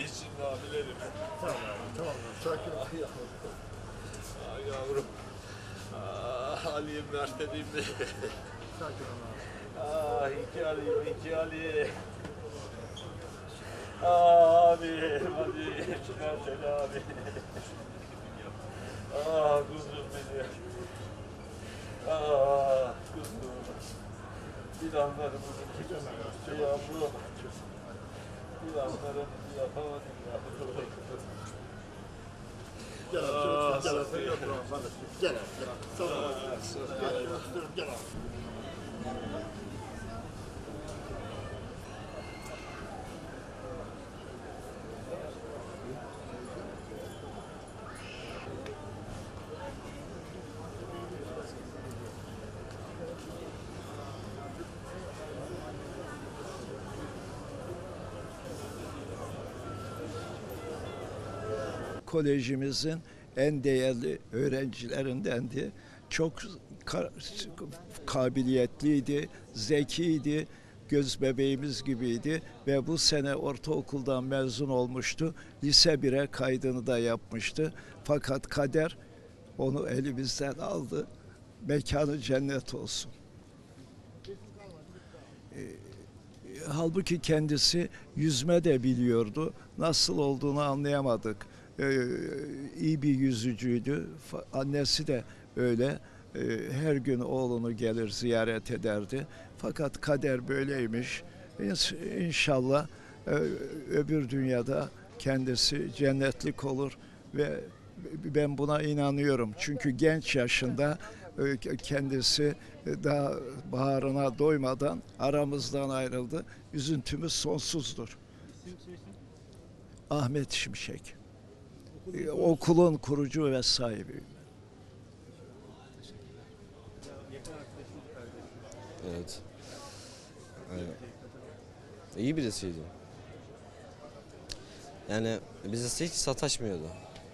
geçsin abilerim. Tamam abi, tamam. Sakin ol. Ah yavrum. Ah yavrum. Ah Ali'yim mertedim. Sakin ol abi. Ah iki Ali'yim, iki Ali. Ah abim, hadi. Merteli abi. Ah kuzum benim. Ah kuzum. Planlarımızı tutun. Yavrum. Planlarımızı yapamadık yavrum. Gel abi, gel abi. Yok, gel abi, gel abi. Sağ ol. Gel abi. Kolejimizin en değerli öğrencilerindendi. Çok kabiliyetliydi, zekiydi, göz bebeğimiz gibiydi ve bu sene ortaokuldan mezun olmuştu. Lise 1'e kaydını da yapmıştı. Fakat kader onu elimizden aldı. Mekanı cennet olsun. Halbuki kendisi yüzme de biliyordu. Nasıl olduğunu anlayamadık. İyi bir yüzücüydü. Annesi de öyle. Her gün oğlunu gelir ziyaret ederdi. Fakat kader böyleymiş. İnşallah öbür dünyada kendisi cennetlik olur ve ben buna inanıyorum. Çünkü genç yaşında kendisi daha baharına doymadan aramızdan ayrıldı. Üzüntümüz sonsuzdur. Ahmet Şimşek. Okulun kurucu ve sahibi. Evet. Aynen. İyi birisiydi. Yani bize hiç sataşmıyordu.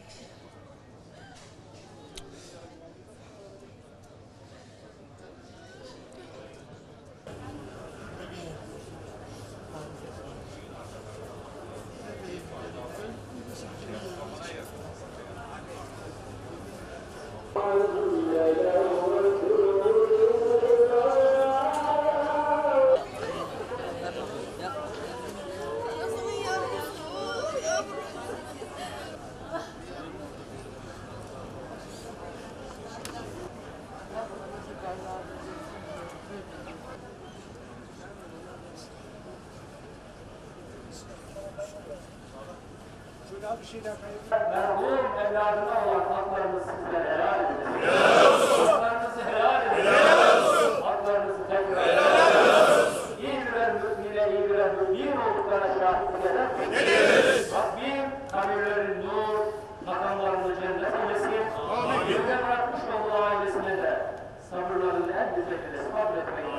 Merhum evladına olan haklarınızı sizden helal edin. Haklarınızı helal edin. Haklarınızı tekrar helal edin. İyi birer mümine, iyi birer mümin olduklarına şahitlik eder misiniz? Rabbim kabirlerin nur, makamlarını cennet eylesin. Geride bırakmış olduğu ailesine de sabırların en güzelini sabretmeyi